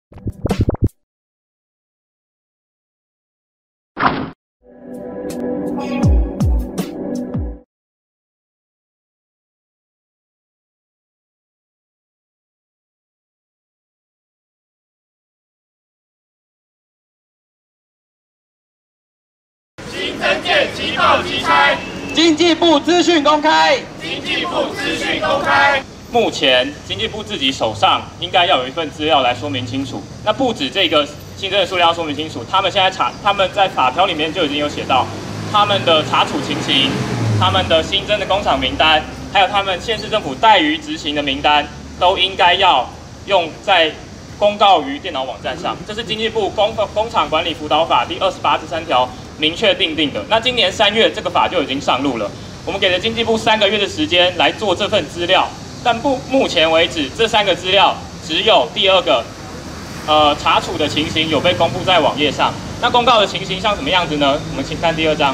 新增建即报即拆， 经济部资讯公开。 经济部资讯公开。 目前经济部自己手上应该要有一份资料来说明清楚。那不止这个新增的数量要说明清楚，他们现在他们在法条里面就已经有写到他们的查处情形、他们的新增的工厂名单，还有他们县市政府怠于执行的名单，都应该要用在公告于电脑网站上。这是经济部工厂管理辅导法第28至3条明确定的。那今年3月这个法就已经上路了，我们给了经济部3个月的时间来做这份资料。但目前为止，这3个资料只有第2个，查处的情形有被公布在网页上。那公告的情形像什么样子呢？我们请看第2章。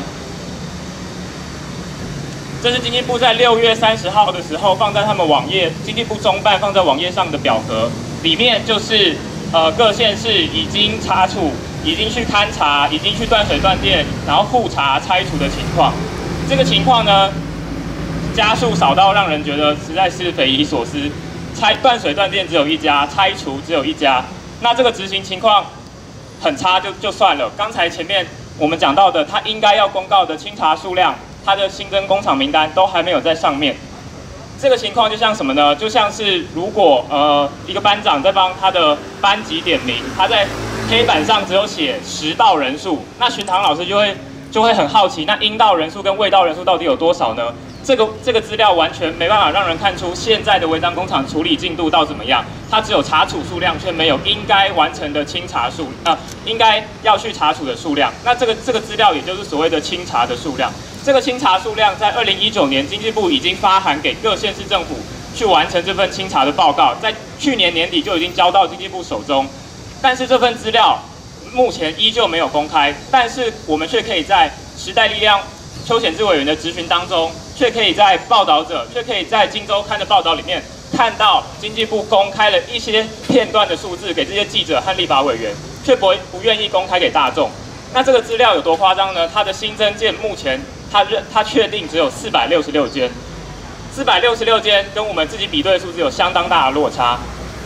这是经济部在6月30号的时候放在他们网页，经济部中办放在网页上的表格，里面就是各县市已经查处、已经去勘查、已经去断水断电，然后复查拆除的情况。这个情况呢，家数少到让人觉得实在是匪夷所思。断水断电只有1家，拆除只有1家，那这个执行情况很差就算了。刚才前面我们讲到的，他应该要公告的清查数量，他的新增工厂名单都还没有在上面。这个情况就像什么呢？就像是如果一个班长在帮他的班级点名，他在黑板上只有写10到人数，那巡堂老师就会很好奇，那应到人数跟未到人数到底有多少呢？这个资料完全没办法让人看出现在的违章工厂处理进度到怎么样，它只有查处数量，却没有应该完成的清查数，应该要去查处的数量。那这个资料也就是所谓的清查的数量。这个清查数量在2019年经济部已经发函给各县市政府去完成这份清查的报告，在去年年底就已经交到经济部手中，但是这份资料目前依旧没有公开，但是我们却可以在时代力量邱显智委员的质询当中，却可以在报道者，却可以在《今周刊》的报道里面看到经济部公开了一些片段的数字给这些记者和立法委员，却不愿意公开给大众。那这个资料有多夸张呢？它的新增件目前它确定只有466间，466间跟我们自己比对的数字有相当大的落差。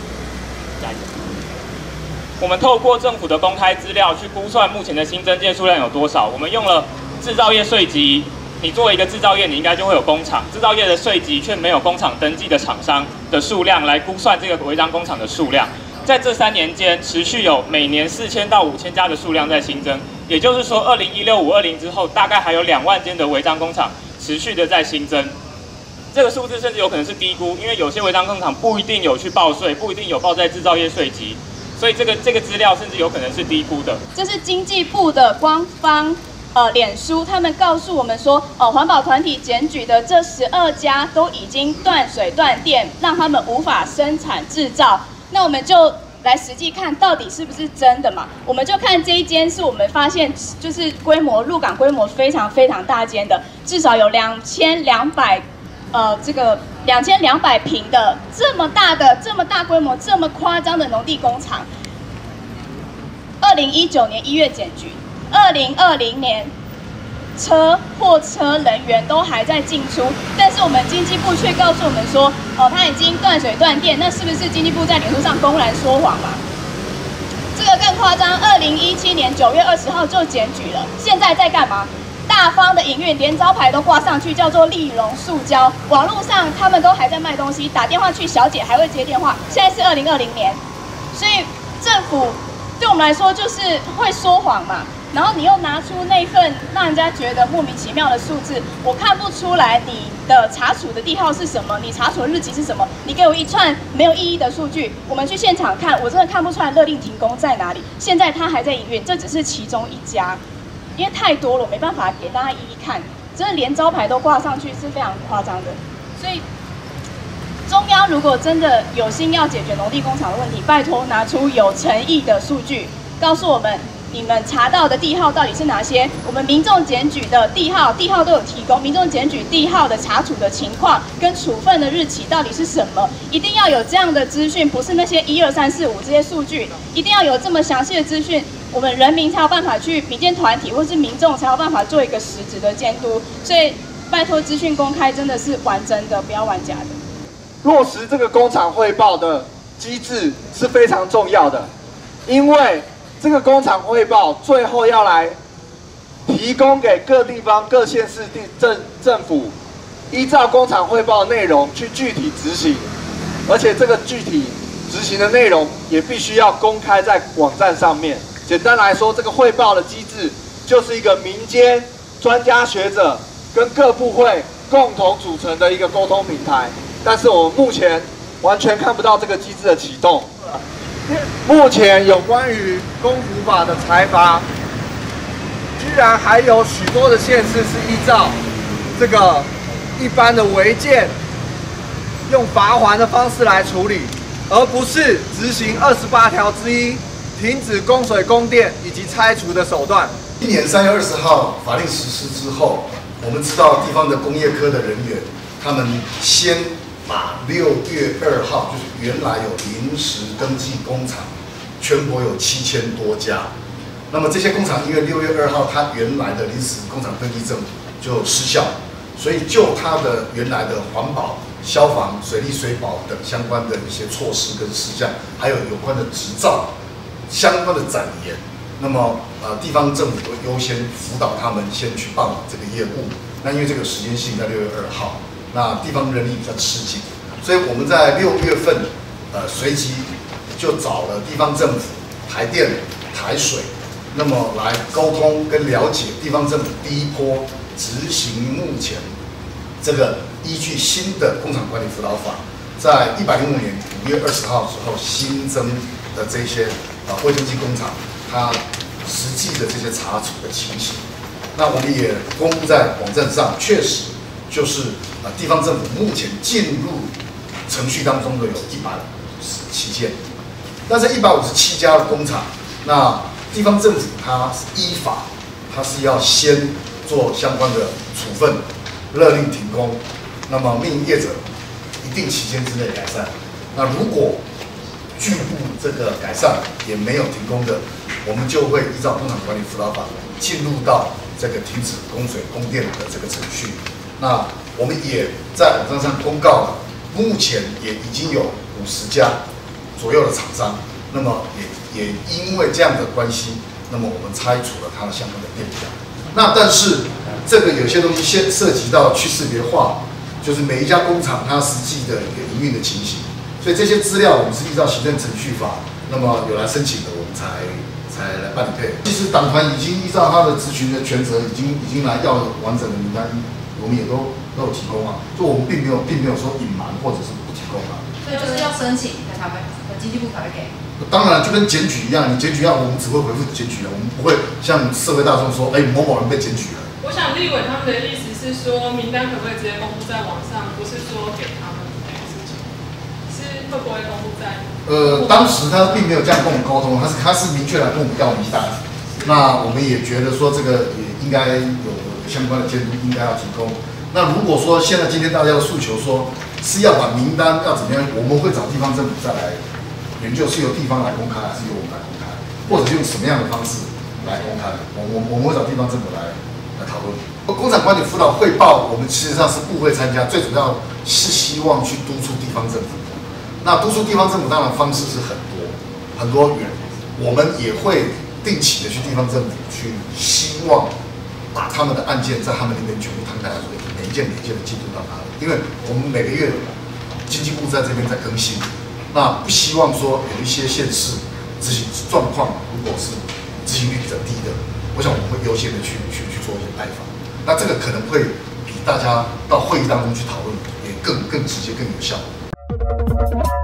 我们透过政府的公开资料去估算目前的新增件数量有多少。我们用了制造业税籍，你作为一个制造业，你应该就会有工厂，制造业的税籍却没有工厂登记的厂商的数量来估算这个违章工厂的数量。在这3年间，持续有每年4000到5000家的数量在新增，也就是说，2016、520之后，大概还有2万间的违章工厂持续的在新增。这个数字甚至有可能是低估，因为有些违章工厂不一定有去报税，不一定有报在制造业税籍，所以这个资料甚至有可能是低估的。 这是经济部的官方脸书，他们告诉我们说，环保团体检举的这12家都已经断水断电，让他们无法生产制造。那我们就来实际看到底是不是真的嘛？我们就看这一间是我们发现就是鹿港规模非常非常大间的，至少有2200平的这么大规模这么夸张的农地工厂。2019年1月检举，2020年货车人员都还在进出，但是我们经济部却告诉我们说，他已经断水断电，那是不是经济部在脸书上公然说谎嘛？这个更夸张，2017年9月20号就检举了，现在在干嘛？大方的营运，连招牌都挂上去，叫做立荣塑胶。网络上他们都还在卖东西，打电话去，小姐还会接电话。现在是2020年，所以政府对我们来说就是会说谎嘛。然后你又拿出那份让人家觉得莫名其妙的数字，我看不出来你的查处的地号是什么，你查处的日期是什么，你给我一串没有意义的数据。我们去现场看，我真的看不出来勒令停工在哪里。现在它还在营运，这只是其中1家，因为太多了，我没办法给大家一一看，真的连招牌都挂上去是非常夸张的。所以中央如果真的有心要解决农地工厂的问题，拜托拿出有诚意的数据，告诉我们你们查到的地号到底是哪些？我们民众检举的地号都有提供，民众检举地号的查处的情况跟处分的日期到底是什么？一定要有这样的资讯，不是那些1、2、3、4、5这些数据，一定要有这么详细的资讯，我们人民才有办法去民间团体或是民众才有办法做一个实质的监督。所以拜托资讯公开真的是玩真的，不要玩假的。 落实这个工厂汇报的机制是非常重要的，因为这个工厂汇报最后要来提供给各地方各县市政府，依照工厂汇报的内容去具体执行，而且这个具体执行的内容也必须要公开在网站上面。简单来说，这个汇报的机制就是一个民间专家学者跟各部会共同组成的一个沟通平台，但是我们目前完全看不到这个机制的启动。目前有关于公服法的裁罚，居然还有许多的县市是依照这个一般的违建，用罚锾的方式来处理，而不是执行28条之一停止供水供电以及拆除的手段。 今年3月20号法令实施之后，我们知道地方的工业科的人员，他们先把6月2号，就是原来有临时登记工厂，全国有7000多家。那么这些工厂因为6月2号它原来的临时工厂登记证就失效，所以就它的原来的环保、消防、水利水保等相关的一些措施跟事项，还有有关的执照相关的展延，那么地方政府都优先辅导他们先去办这个业务。那因为这个时间性在6月2号。那地方人力比较吃紧，所以我们在6月份，随即就找了地方政府、台电、台水，那么来沟通跟了解地方政府第一波执行目前这个依据新的工厂管理辅导法，在105年5月20号之后新增的这些未登记工厂，它实际的这些查处的情形，那我们也公布在网站上，确实。就是地方政府目前进入程序当中的有157件，但是157家的工厂，那地方政府它依法，它是要先做相关的处分，勒令停工，那么命业者一定期间之内改善。那如果拒不这个改善也没有停工的，我们就会依照工厂管理辅导法进入到这个停止供水供电的这个程序。那我们也在网站上公告了，目前也已经有50家左右的厂商，那么也因为这样的关系，那么我们拆除了它的相关的电表。那但是这个有些东西涉及到去识别化，就是每一家工厂它实际的一个营运的情形，所以这些资料我们是依照行政程序法，那么有来申请的，我们才来办理配合。其实党团已经依照他的咨询的权责，已经来要完整的名单。我们也都有提供啊，就我们并没有说隐瞒或者是不提供啊。 所以就是要申请才会，经济部才会给。 当然，就跟检举一样，你检举案我们只会回复检举人，我们不会向社会大众说，某某人被检举了。 我想立委他们的意思是说，名单可不可以直接公布在网上，不是说给他们这件事情，是会不会公布在？ 当时他并没有这样跟我们沟通，他是明确来跟我们要名单。那我们也觉得说这个也应该有相关的监督，应该要提供。那如果说现在今天大家的诉求说是要把名单要怎么样，我们会找地方政府再来研究，是由地方来公开还是由我们来公开，或者是用什么样的方式来公开？我们会找地方政府来讨论。工厂管理辅导汇报，我们其实上是不会参加，最主要是希望去督促地方政府。那督促地方政府当然方式是很多元，我们也会定期的去地方政府去，希望把他们的案件在他们那边全部摊开来说，每一件的进度到哪里？因为我们每个月经济部在这边在更新，那不希望说有一些县市执行状况，如果是执行率比较低的，我想我们会优先的去做一些拜访。那这个可能会比大家到会议当中去讨论也更直接、更有效。